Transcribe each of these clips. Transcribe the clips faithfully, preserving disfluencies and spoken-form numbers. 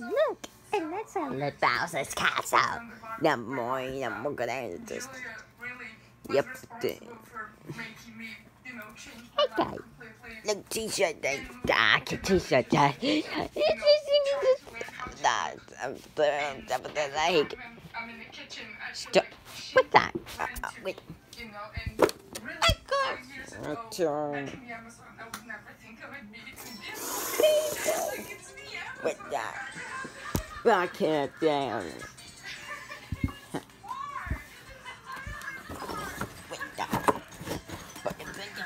look, and that's a little Bowser's castle. The more, the more good I just. Yep. The... Hey guys, look, t-shirt day. Ah, t-shirt day. That, um, the, the, the leg. Stop. What's that? Uh, uh, wait. I got. Return. With that. Back it down. With that. Put it down.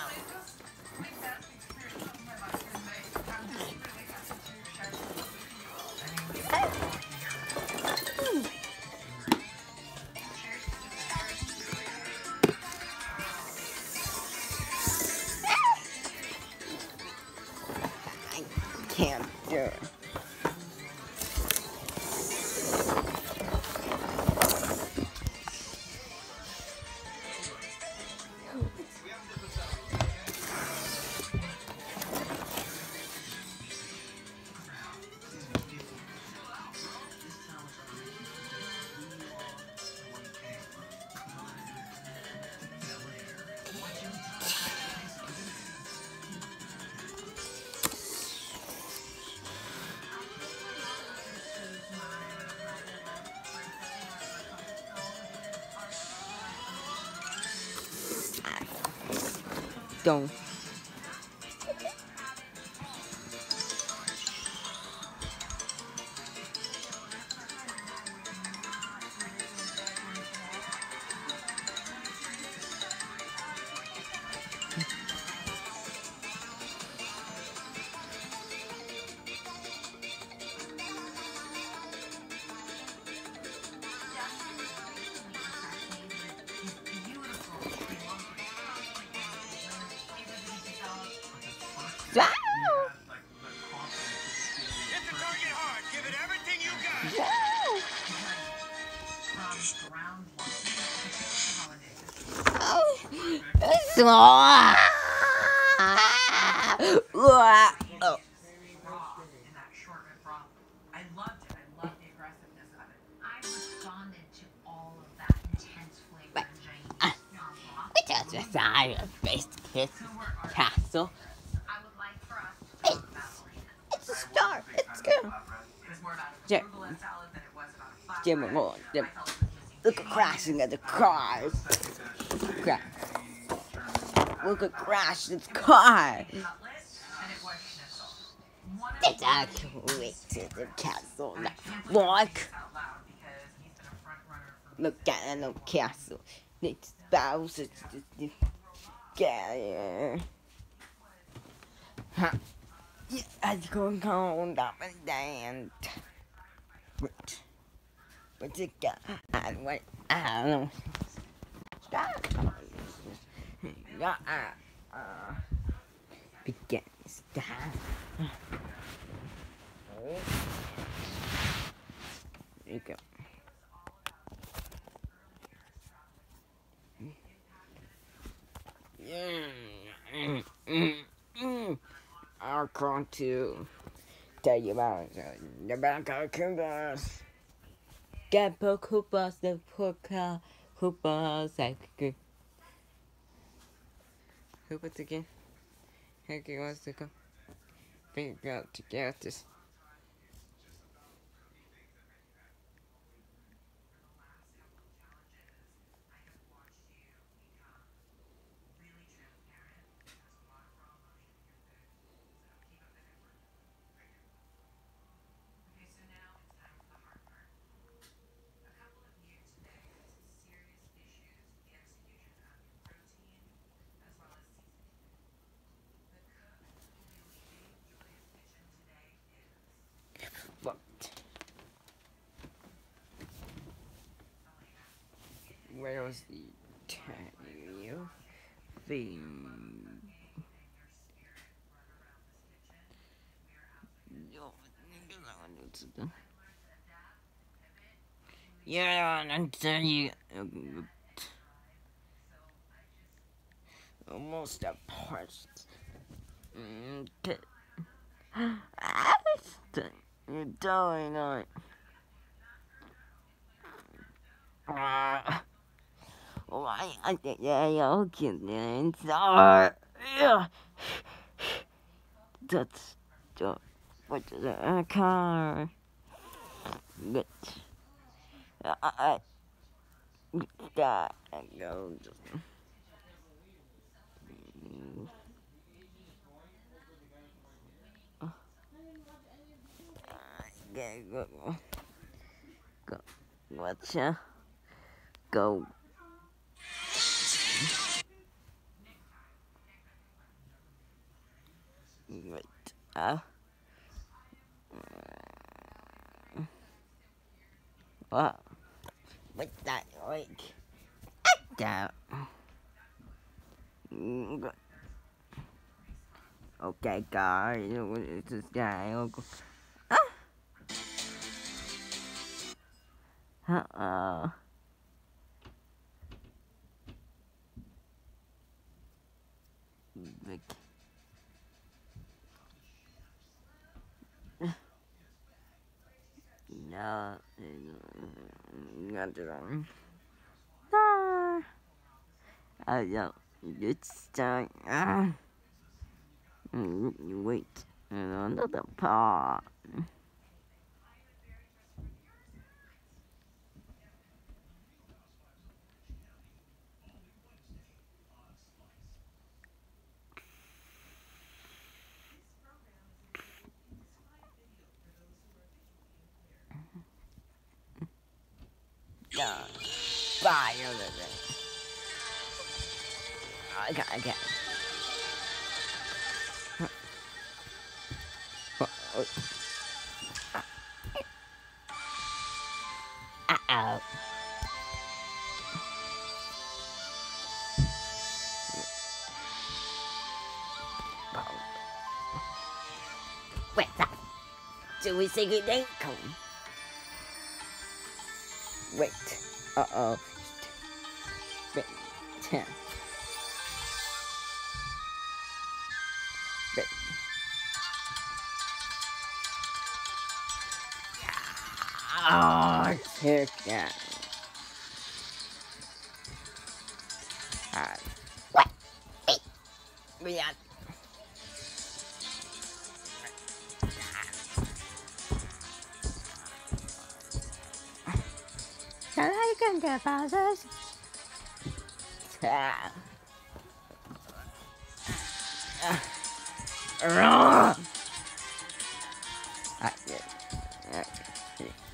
I can't do it. Don't. Wow! Hit the target hard. Give it everything you got. Wow! Oh. Oh. I loved it. I loved the aggressiveness of it. I responded to all of that intense flavor and Chinese. We just decided to face kiss castle. I would like for us to talk about Elena. It's a start. It's good. It was more about a Jim. arugula salad than it was about a flat Jim, bread. Jim, Jim. I felt it was missing Look at crashing at the cars. Crash. Look at crashing at the car. cutlet, and it was schnitzel. One of It's the actually to the castle. I Look, can't believe I look, say this out loud because he's been a front runner for look at the castle. It's Bowser's just get here. Huh. Yeah, it's going on up and down. But, but it got, I don't know. I don't know. Stop. Yeah, uh, uh, begin. Stop. There you go. Yeah. I'm going to tell you about the back of Koopas. Get poor Koopas, the poor cow Koopas. Like, Koopas again. He wants to go. Figure out to get this. But where was the tattoo? The yeah, and then you almost a part. You're totally not. Uh, why I think you're kidding? Sorry. That's the what is it? A car. But I that goes. Okay, go, go, gotcha. Go. Wait. Uh. Wow. What's that like? That. Okay, guys. What is this guy? Uh oh. Big. No, not wrong. Ah, I don't. It's time. Ah, wait. Another part. Yeah. Bye. Okay, okay. Uh-oh. Wait, do we say good day? Come. Wait. Uh-oh. Wait. Wait. Oh, chicken. Alright. What? Wait. We got. Can I get the fathers? Ah. Ah. Wrong. Ah, yeah. Ah, yeah.